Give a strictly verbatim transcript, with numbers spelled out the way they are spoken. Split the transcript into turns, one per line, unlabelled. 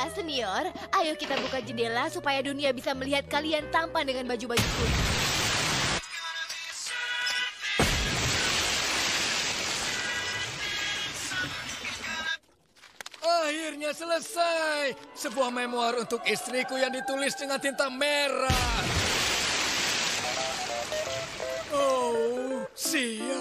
Baiklah senior, ayo kita buka jendela supaya dunia bisa melihat kalian tampan dengan baju-baju kuning.
Akhirnya selesai. Sebuah memoir untuk istriku yang ditulis dengan tinta merah. Oh, siap.